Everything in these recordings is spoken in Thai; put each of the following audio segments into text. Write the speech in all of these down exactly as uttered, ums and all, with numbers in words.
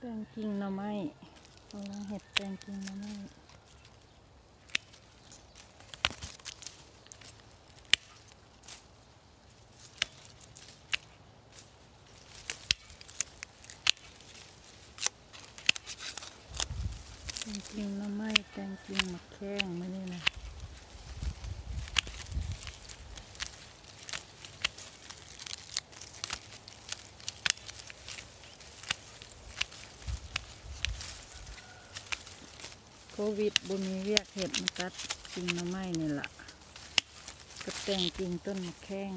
แตงกิ่งหน่อไม้กำลังเห็ดแตงกิ่งหน่อไม้แตงกิ่งหน่อไม้แตงกิ่งมะแข้งไม่นี่นะโควิดบ่มีเวียกเห็ดมาตัดกิ่งหน่อไม้นี่แหละก็แต่งกิ่งต้นมะแข้ง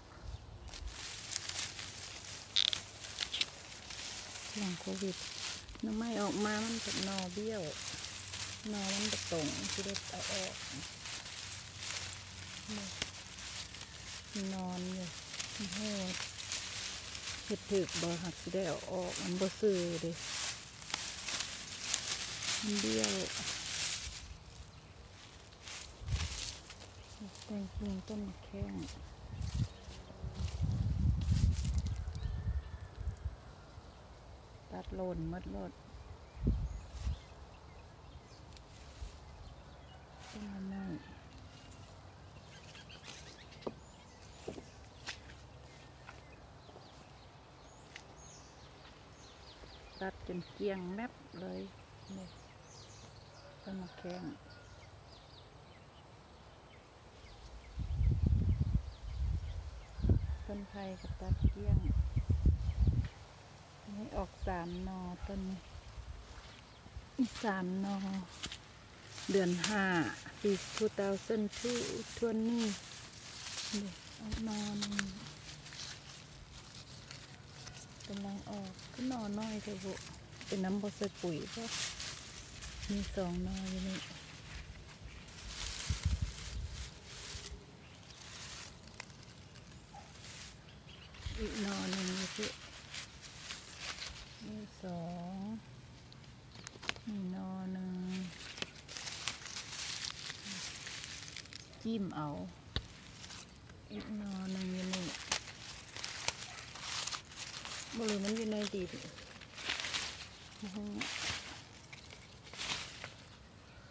หลังโควิดหน่อไม้ออกมามันจะหน่อเบี้ยวหน่อมันจะตรงที่ได้เอาออกนอนอยู่โหดเห็ดถึกบ่หักที่ได้เอาออกมันบ่ซื้อเลยมันเบี้ยวแต่งกิ่งต้นมะแข้งตัดโลนมัดโลดต้นไม้ตัดจนเกลี้ยงแมปเลยนี่ต้นมะแข้งต้นไผ่ก็ตัดเกลี้ยงนี่ออกสามนอต้นนี้อีสามนอเดือนห้าปีทูเตาเส้นทูทวนนี่เด็กออกนอหนึ่งกำลังออกก็นอน้อยเถอะบุเป็นน้ำบดใส่ปุ๋ยก็มีสองนออยู่นี่อีกนอหนึ่งอยู่นี่สองนี่นอหนึ่งจิ้มเอาอีกนอหนึ่งอยู่นี่บริเวณมันอยู่ในดิน